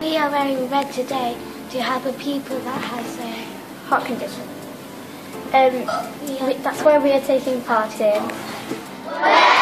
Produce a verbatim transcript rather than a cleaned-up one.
We are wearing red today to help a pupil that has a heart condition. Um, we, that's where we are taking part in.